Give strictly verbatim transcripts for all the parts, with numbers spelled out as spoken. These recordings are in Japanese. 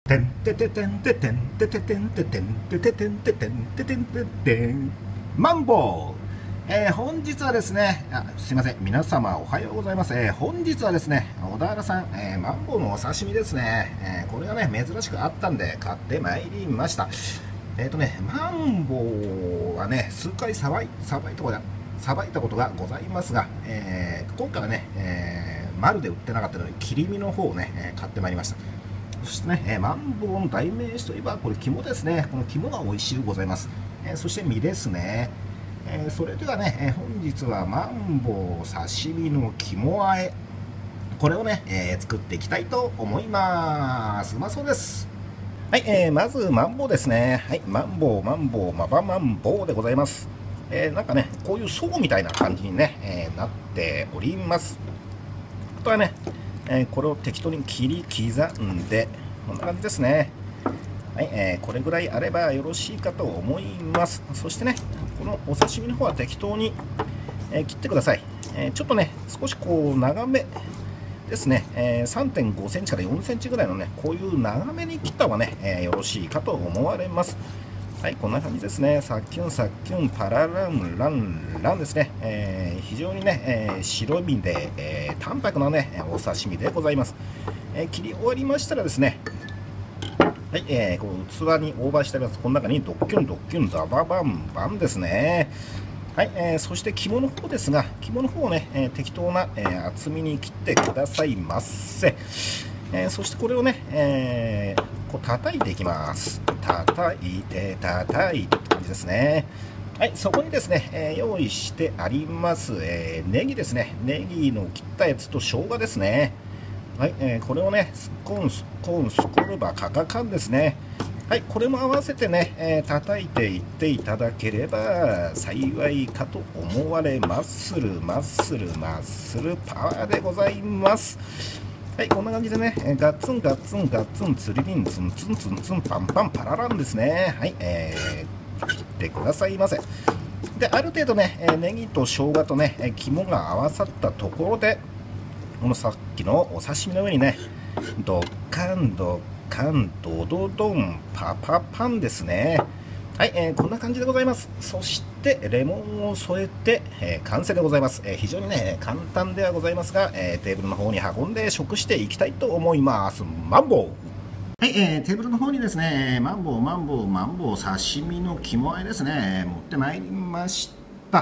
てんてててんててんてててんててんてててんててんててんててんマンボウ、えー、本日はですね、あ、すいません、皆様おはようございます。えー、本日はですね、小田原さん、えー、マンボウのお刺身ですね、えー、これがね、珍しくあったんで買ってまいりました。えっ、ー、とね、マンボウはね、数回さばい、さばいたことが、さばいたことがございますが、えー、今回はね、えー、丸で売ってなかったので、切り身の方をね、えー、買ってまいりました。そしてね、えー、マンボウの代名詞といえば、これ肝ですね。この肝が美味しいございます。えー、そして身ですね。えー、それではね、えー、本日はマンボウ刺身の肝和え、これをね、えー、作っていきたいと思います。うまそうです。はい、えー、まずマンボウですね。はい、マンボウ、マンボウ、マバマンボウでございます。えー、なんかね、こういう層みたいな感じにね、えー、なっております。あとはね、えー、これを適当に切り刻んで、こんな感じですね。はい、えー、これぐらいあればよろしいかと思います。そしてね、このお刺身の方は適当に、えー、切ってください。えー、ちょっとね、少しこう長めですね、えー、さんてんごセンチからよんセンチぐらいのね、こういう長めに切った方がね、えー、よろしいかと思われます。はい、こんな感じですね。さっきゅんさっきゅんパラランランランですね。えー、非常にね、えー、白身で、えー、淡白なね、お刺身でございます。えー、切り終わりましたらですね、はい、えー、こう器にオーバーしてあります。この中にドッキュンドッキュンザババンバンですね。はい、えー、そして肝の方ですが、肝の方をね、えー、適当な、えー、厚みに切ってくださいませ。えー、そしてこれをね、えー、こう叩いていきます。叩いて叩いてって感じですね。はい、そこにですね、えー、用意してあります、えー、ネギですね。ネギの切ったやつと生姜ですね。はい、えー、これをね、スコーンスコーンスコルバカカカンですね。はい、これも合わせてね、えー、叩いていっていただければ幸いかと思われます。マッスルマッスルマッスルパワーでございます。はい、こんな感じでね、えー、ガッツンガッツンガッツンツリリンツンツンツンツンパンパンパラランですね。はい、えー、切ってくださいませ。で、ある程度ね、えー、ネギと生姜とね、えー、肝が合わさったところで、このさっきのお刺身の上にね、ドッカンドッカンドドドンパパパンですね。はい、えー、こんな感じでございます。そしてレモンを添えて、えー、完成でございます。えー、非常にね簡単ではございますが、えー、テーブルの方に運んで食していきたいと思います。マンボウ。はい、えー、テーブルの方にですね、マンボウマンボウマンボウ刺身の肝和えですね、持ってまいりました。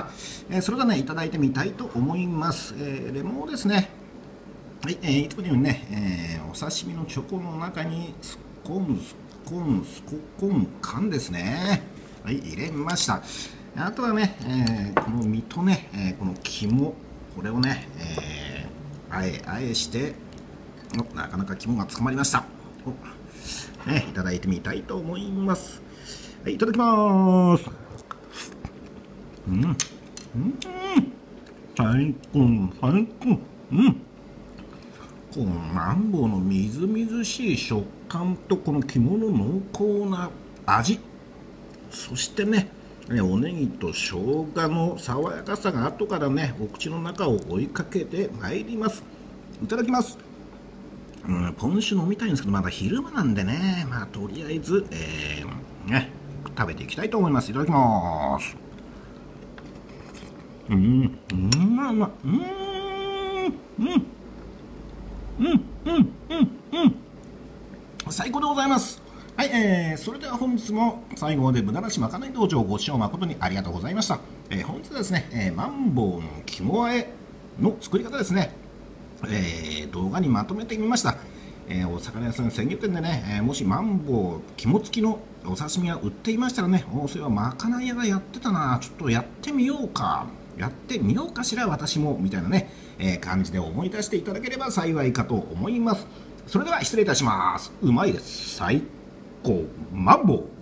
えー、それではね、いただいてみたいと思います。えー、レモンをですね、はい、えー、いつものようにね、えー、お刺身のチョコの中にスコンスコンスココン缶ですね。はい、入れました。あとはね、えー、この身とね、えー、この肝、これをね、えー、あえあえして、お、なかなか肝がつかまりました。お、ね、いただいてみたいと思います。はい、いただきます。うん、うん、最高、最高、うん。このマンボウのみずみずしい食感とこの肝の濃厚な味、そしてね、おネギと生姜の爽やかさが後からね、お口の中を追いかけてまいります。いただきます。うん、ポン酒飲みたいんですけど、まだ昼間なんでね、まあとりあえず、えー、ね、食べていきたいと思います。いただきます。うん、うん、まあまあ、うん、うん。うん、うん、うん、うん。最高でございます。はい、えー、それでは本日も最後まで無駄なしまかない道場ご視聴誠にありがとうございました。えー、本日はですね、えー、マンボウの肝和えの作り方ですね、えー、動画にまとめてみました。えー、お魚屋さん鮮魚店でね、えー、もしマンボウ肝付きのお刺身が売っていましたらね、おそれはまかない屋がやってたな、ちょっとやってみようか。やってみようかしら私もみたいなね、えー、感じで思い出していただければ幸いかと思います。それでは失礼いたします。うまいです。最高マンボウ。